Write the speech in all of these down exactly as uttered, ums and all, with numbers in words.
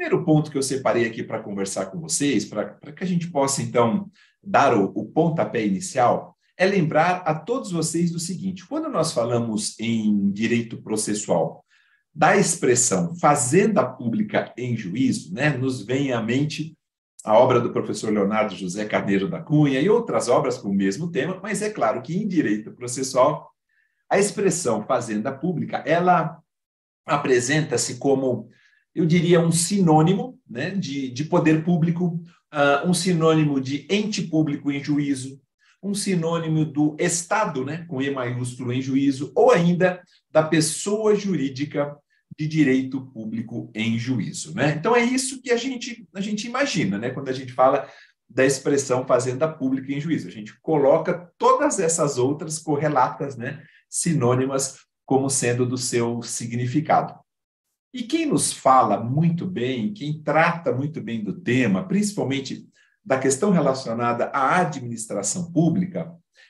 primeiro ponto que eu separei aqui para conversar com vocês, para que a gente possa, então, dar o, o pontapé inicial, é lembrar a todos vocês do seguinte: quando nós falamos em direito processual, da expressão fazenda pública em juízo, né, nos vem à mente a obra do professor Leonardo José Carneiro da Cunha e outras obras com o mesmo tema, mas é claro que em direito processual, a expressão fazenda pública, ela apresenta-se como, eu diria, um sinônimo, né, de, de poder público, uh, um sinônimo de ente público em juízo, um sinônimo do Estado, né, com E maiúsculo em juízo, ou ainda da pessoa jurídica de direito público em juízo, né? Então é isso que a gente, a gente imagina, né, quando a gente fala da expressão fazenda pública em juízo. A gente coloca todas essas outras correlatas, né, sinônimas, como sendo do seu significado. E quem nos fala muito bem, quem trata muito bem do tema, principalmente da questão relacionada à administração pública,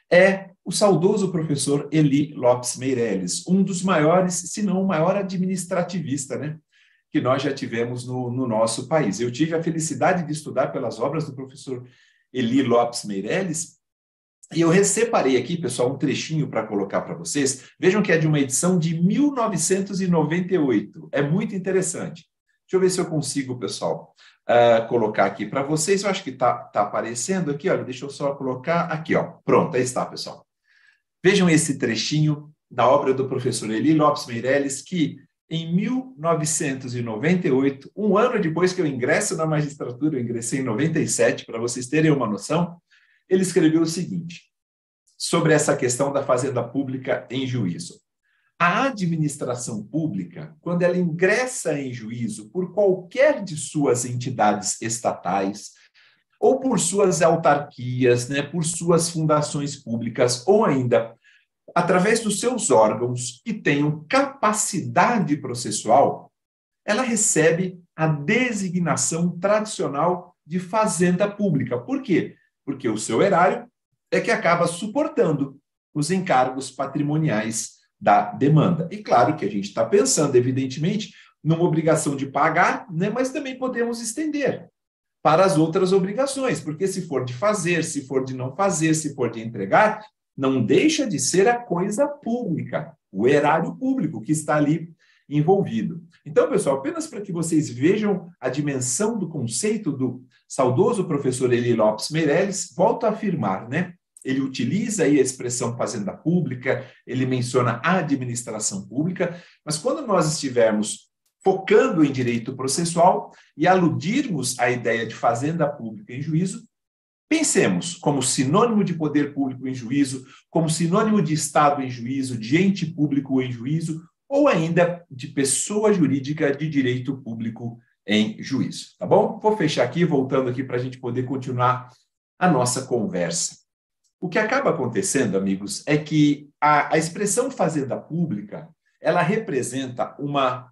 é o saudoso professor Eli Lopes Meireles, um dos maiores, se não o maior administrativista, né, que nós já tivemos no, no nosso país. Eu tive a felicidade de estudar pelas obras do professor Eli Lopes Meireles, e eu separei aqui, pessoal, um trechinho para colocar para vocês. Vejam que é de uma edição de mil novecentos e noventa e oito. É muito interessante. Deixa eu ver se eu consigo, pessoal, uh, colocar aqui para vocês. Eu acho que está tá aparecendo aqui. Olha, deixa eu só colocar aqui, ó. Pronto, aí está, pessoal. Vejam esse trechinho da obra do professor Eli Lopes Meireles, que em mil novecentos e noventa e oito, um ano depois que eu ingresso na magistratura, eu ingressei em noventa e sete, para vocês terem uma noção, ele escreveu o seguinte, sobre essa questão da fazenda pública em juízo. A administração pública, quando ela ingressa em juízo por qualquer de suas entidades estatais, ou por suas autarquias, né, por suas fundações públicas, ou ainda através dos seus órgãos que tenham capacidade processual, ela recebe a designação tradicional de fazenda pública. Por quê? Porque o seu erário é que acaba suportando os encargos patrimoniais da demanda. E claro que a gente está pensando, evidentemente, numa obrigação de pagar, né, mas também podemos estender para as outras obrigações, porque se for de fazer, se for de não fazer, se for de entregar, não deixa de ser a coisa pública, o erário público que está ali envolvido. Então, pessoal, apenas para que vocês vejam a dimensão do conceito do saudoso professor Eli Lopes Meireles, volto a afirmar, né? Ele utiliza aí a expressão fazenda pública, ele menciona a administração pública, mas quando nós estivermos focando em direito processual e aludirmos à ideia de fazenda pública em juízo, pensemos como sinônimo de poder público em juízo, como sinônimo de Estado em juízo, de ente público em juízo, ou ainda de pessoa jurídica de direito público em juízo, tá bom? Vou fechar aqui, voltando aqui para a gente poder continuar a nossa conversa. O que acaba acontecendo, amigos, é que a, a expressão fazenda pública, ela representa uma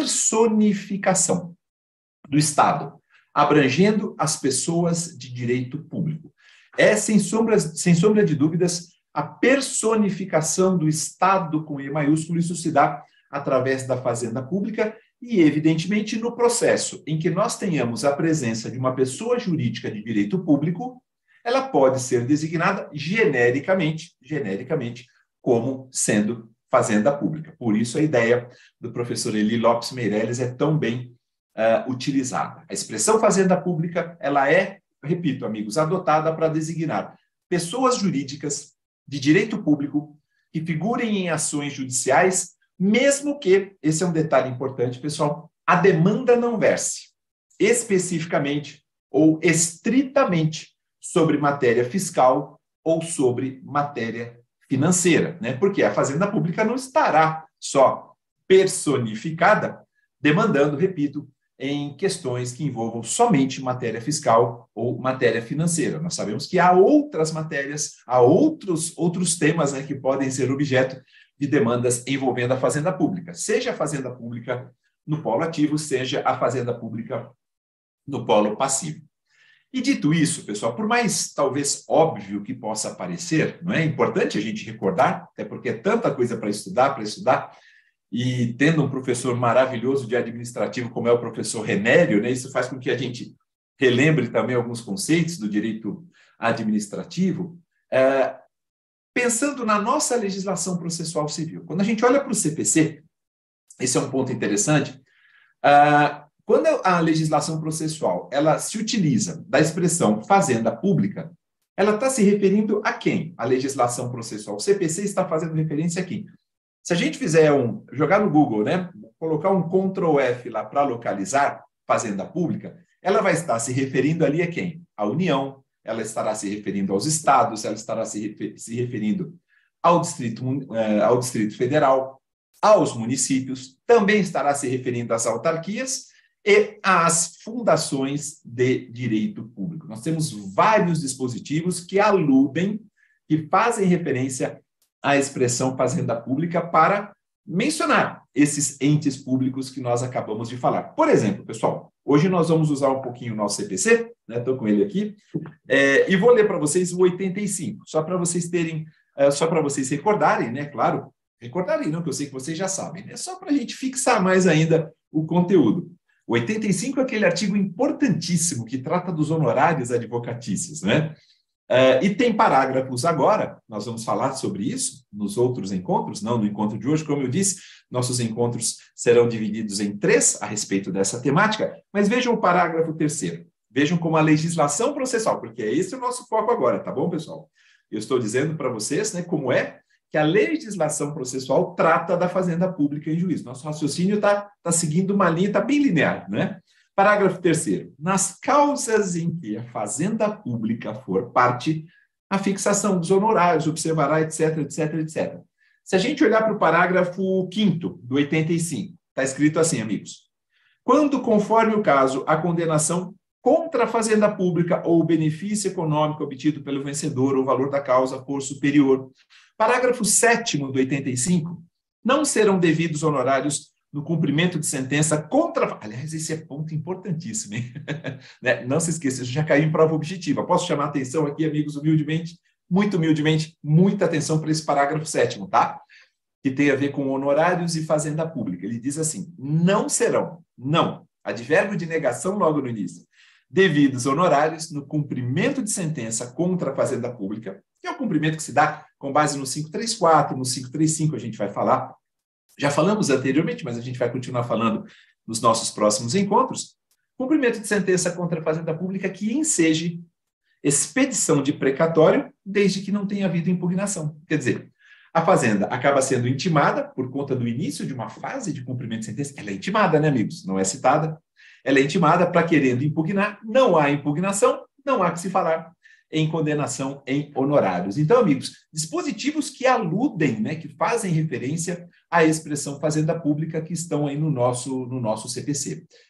personificação do Estado, abrangendo as pessoas de direito público. É, sem sombra, sem sombra de dúvidas, a personificação do Estado com E maiúsculo, isso se dá através da fazenda pública e, evidentemente, no processo em que nós tenhamos a presença de uma pessoa jurídica de direito público, ela pode ser designada genericamente, genericamente como sendo fazenda pública. Por isso, a ideia do professor Eli Lopes Meireles é tão bem uh, utilizada. A expressão fazenda pública, ela é, repito, amigos, adotada para designar pessoas jurídicas de direito público que figurem em ações judiciais, mesmo que, esse é um detalhe importante, pessoal, a demanda não verse especificamente ou estritamente sobre matéria fiscal ou sobre matéria financeira, né? Porque a fazenda pública não estará só personificada, demandando, repito, em questões que envolvam somente matéria fiscal ou matéria financeira. Nós sabemos que há outras matérias, há outros, outros temas, né, que podem ser objeto de demandas envolvendo a fazenda pública, seja a fazenda pública no polo ativo, seja a fazenda pública no polo passivo. E dito isso, pessoal, por mais talvez óbvio que possa parecer, não é importante a gente recordar, até porque é tanta coisa para estudar, para estudar, e tendo um professor maravilhoso de administrativo como é o professor Remédio, né, isso faz com que a gente relembre também alguns conceitos do direito administrativo, é, pensando na nossa legislação processual civil. Quando a gente olha para o C P C, esse é um ponto interessante, é, quando a legislação processual ela se utiliza da expressão fazenda pública, ela está se referindo a quem? A legislação processual. O C P C está fazendo referência a quem? Se a gente fizer um, jogar no Google, né, colocar um control F lá para localizar fazenda pública, ela vai estar se referindo ali a quem? A União, ela estará se referindo aos estados, ela estará se, refer, se referindo ao Distrito, eh, ao Distrito Federal, aos municípios, também estará se referindo às autarquias e às fundações de direito público. Nós temos vários dispositivos que aludem, que fazem referência à expressão fazenda pública para mencionar esses entes públicos que nós acabamos de falar. Por exemplo, pessoal, hoje nós vamos usar um pouquinho o nosso C P C, né? Estou com ele aqui, é, e vou ler para vocês o oitenta e cinco, só para vocês terem, é, só para vocês recordarem, né? Claro, recordarem, não, que eu sei que vocês já sabem, né? Só para a gente fixar mais ainda o conteúdo. O oitenta e cinco é aquele artigo importantíssimo que trata dos honorários advocatícios, né? Uh, e tem parágrafos agora, nós vamos falar sobre isso nos outros encontros, não no encontro de hoje, como eu disse, nossos encontros serão divididos em três a respeito dessa temática, mas vejam o parágrafo terceiro, vejam como a legislação processual, porque é esse o nosso foco agora, tá bom, pessoal? Eu estou dizendo para vocês, né, como é que a legislação processual trata da fazenda pública em juízo. Nosso raciocínio está tá seguindo uma linha, está bem linear, né? Parágrafo terceiro. Nas causas em que a fazenda pública for parte, a fixação dos honorários observará, etc, etc, etcétera. Se a gente olhar para o parágrafo quinto do oitenta e cinco, está escrito assim, amigos. Quando, conforme o caso, a condenação contra a fazenda pública ou o benefício econômico obtido pelo vencedor ou o valor da causa for superior. Parágrafo sétimo do oitenta e cinco. Não serão devidos honorários no cumprimento de sentença contra... Aliás, esse é ponto importantíssimo, hein? Né? Não se esqueça, isso já caiu em prova objetiva. Posso chamar a atenção aqui, amigos, humildemente? Muito humildemente, muita atenção para esse parágrafo sétimo, tá? Que tem a ver com honorários e fazenda pública. Ele diz assim, não serão, não, advérbio de negação logo no início, devidos honorários no cumprimento de sentença contra a fazenda pública, que é o cumprimento que se dá com base no quinhentos e trinta e quatro, no quinhentos e trinta e cinco a gente vai falar. Já falamos anteriormente, mas a gente vai continuar falando nos nossos próximos encontros. Cumprimento de sentença contra a fazenda pública que enseja expedição de precatório, desde que não tenha havido impugnação. Quer dizer, a fazenda acaba sendo intimada por conta do início de uma fase de cumprimento de sentença. Ela é intimada, né, amigos? Não é citada. Ela é intimada para querendo impugnar. Não há impugnação, não há que se falar em condenação em honorários. Então, amigos, dispositivos que aludem, né, que fazem referência à expressão fazenda pública que estão aí no nosso, no nosso C P C.